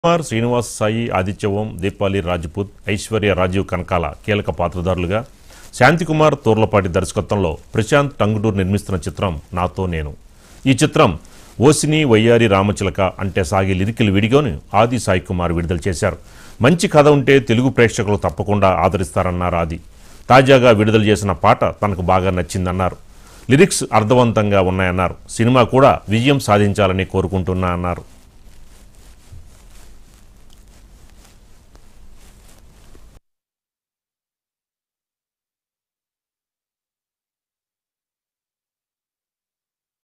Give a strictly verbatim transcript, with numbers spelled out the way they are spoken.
కుమార్, శ్రీనివాస్ సాయి, ఆదిత్య ఓం, దీపాలి రాజ్పుత్, ఐశ్వర్య రాజీవ్ కనకాల కీలక పాత్రధారులుగా, శాంతికుమార్ తోర్లపాటి దర్శకత్వంలో ప్రశాంత్ టంగుటూరు నిర్మిస్తున్న చిత్రం నాతో నేను. ఈ చిత్రం ఓసిని వయ్యారి రామచిలక అంటే సాగి లిరికల్ వీడియోని ఆది సాయి కుమార్ విడుదల చేశారు. మంచి కథ ఉంటే తెలుగు ప్రేక్షకులు తప్పకుండా ఆదరిస్తారన్నారు ఆది. తాజాగా విడుదల చేసిన పాట తనకు బాగా నచ్చిందన్నారు. లిరిక్స్ అర్థవంతంగా ఉన్నాయన్నారు. సినిమా కూడా విజయం సాధించాలని కోరుకుంటున్నా అన్నారు.